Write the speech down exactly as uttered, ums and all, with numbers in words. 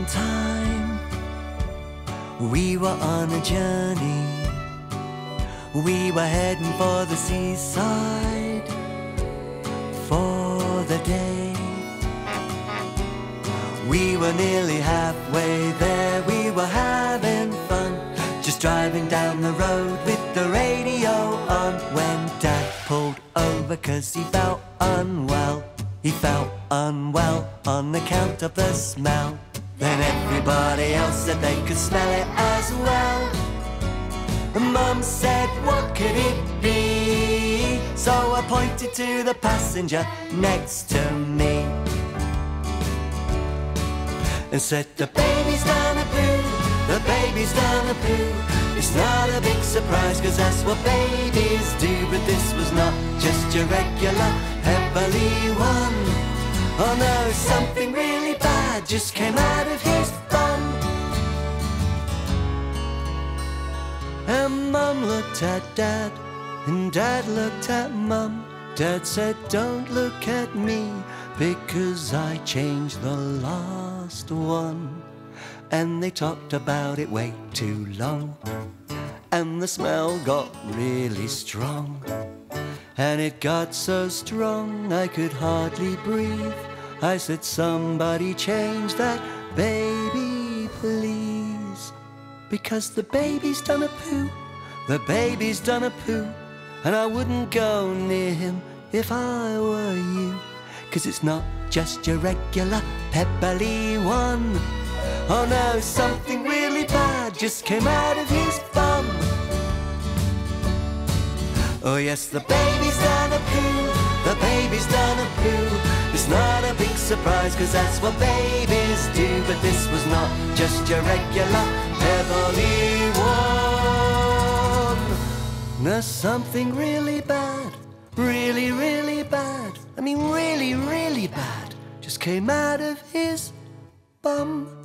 one time we were on a journey. We were heading for the seaside for the day. We were nearly halfway there. We were having fun, just driving down the road with the radio on, when Dad pulled over 'cause he felt unwell. He felt unwell on account of the smell. Then everybody else said they could smell it as well. Mum said, what could it be? So I pointed to the passenger next to me and said, the baby's done a poo, the baby's done a poo. It's not a big surprise 'cause that's what babies do. But this was not just your regular Heavenly One. Oh no, something really bad just came out of his bum. And Mum looked at Dad, and Dad looked at Mum. Dad said, don't look at me, because I changed the last one. And they talked about it way too long, and the smell got really strong. And it got so strong I could hardly breathe. I said, somebody change that baby, please. Because the baby's done a poo, the baby's done a poo. And I wouldn't go near him if I were you, 'cause it's not just your regular pebbly one. Oh no, something really bad just came out of his bum. Oh yes, the baby's done a poo, the baby's done a poo. It's not a big surprise 'cause that's what babies do. But this was not just your regular heavenly one. There's something really bad, really, really bad. I mean really, really bad, just came out of his bum.